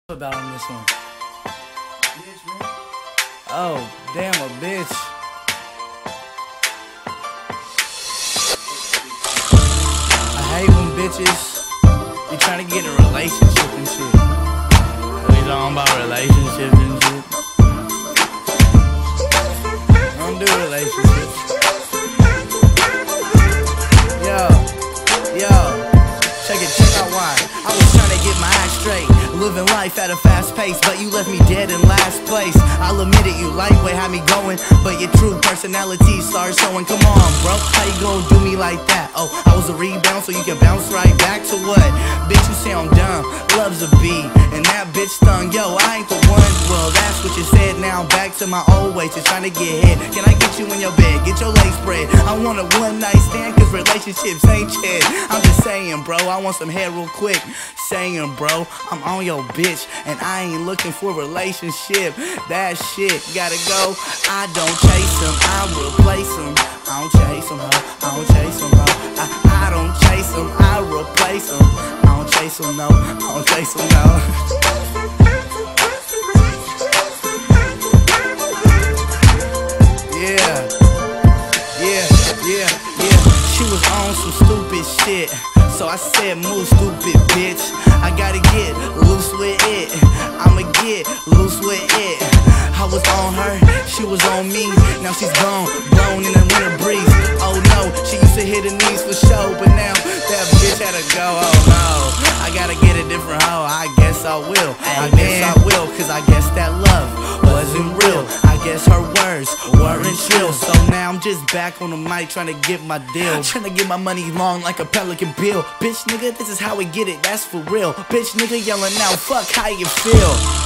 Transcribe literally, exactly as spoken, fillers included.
About on this one. Bitch, man. Oh, damn, a bitch. I hate when bitches be trying to get in a relationship and shit. We talking about relationships and shit. I don't do relationships. Yo, yo, check it, check out why. I was trying to get my act straight, living life at a fast pace, but you left me dead in last place. I'll admit it, you lightweight had me going, but your true personality started showing. Come on, bro, how you gonna do me like that? Oh, I was a rebound, so you can bounce right back to what? Bitch, you sound dumb, loves a beat, and that bitch stung. Yo, I ain't the one, well, that's what you said. Now back to my old ways, just trying to get hit. Can I get you in your bed, get your legs spread? I want a one night stand, cause relationships ain't shit. I'm just saying, bro, I want some head real quick. Saying, bro, I'm on your bitch, and I ain't looking for a relationship. That shit gotta go. I don't chase them, I replace them. I don't chase them, ho. I don't chase them, ho. I, I don't chase them, I replace them. I don't chase them, no. I don't chase them, no. Yeah, yeah, yeah, yeah. She was on some stupid shit, so I said, move, stupid bitch. I gotta get loose with it. I'ma get loose with it. I was on her, she was on me. Now she's gone, blown in the winter breeze. Oh no, she used to hit her knees for show, but now that bitch had to go. Oh no, I gotta get a different hoe. I guess I will. I guess I will, cause I guess that love wasn't real. I guess her words weren't chill. So now I'm just back on the mic trying to get my deal, trying to get my money long like a pelican bill. Bitch nigga, this is how we get it, that's for real. Bitch nigga yelling out, fuck how you feel.